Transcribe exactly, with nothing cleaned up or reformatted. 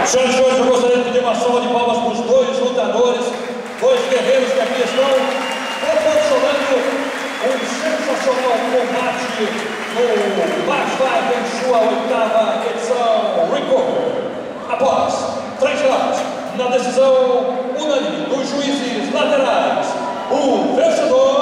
Senhoras e senhores, eu gostaria de pedir uma salva de palmas para os dois lutadores, dois guerreiros que aqui estão proporcionando um sensacional combate no Match Fight em sua oitava edição Recover. Após três rounds, na decisão unânime dos juízes laterais, o vencedor